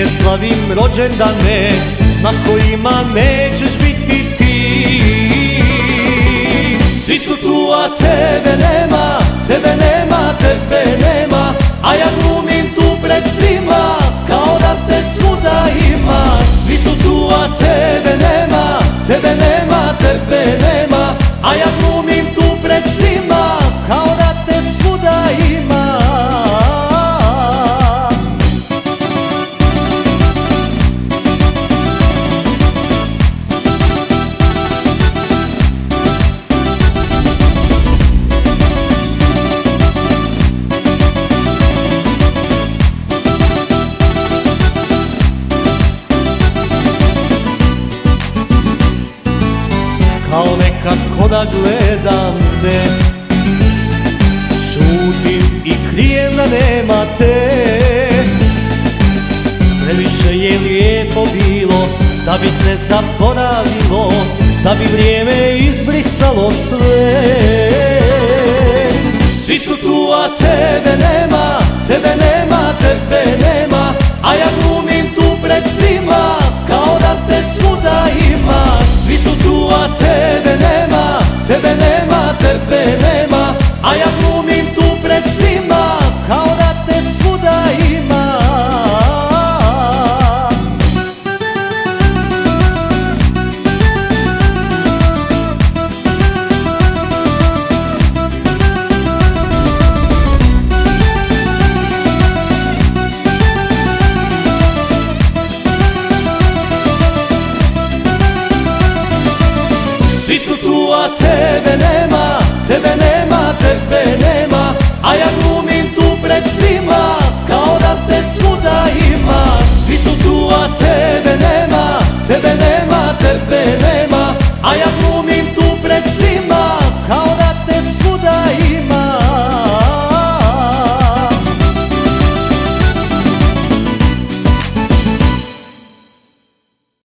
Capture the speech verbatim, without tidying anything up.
slavim rođendane na kojima nećeš biti ti. Svi su tu, a tebe nema, tebe nema, tebe nema, a ja glumim tu pred svima kao da te svuda ima. Svi su tu, a tebe nema, tebe nema, tebe nema, a ja glumim tu pred svima kao da te svuda ima. Kao nekako da gledam te, šutim i krijem da nema te. Previše je lijepo bilo da bi se zaboravilo, da bi vrijeme izbrisalo sve. Svi su tu, a tebe nema, tebe nema, tebe nema, a ja glumim tu pred svima kao da te svuda ima. Svi su tu, a tebe nema, tebe nema, tebe nema, a ja glumim tu pred svima kao da te svuda ima. Svi su tu, a tebe nema,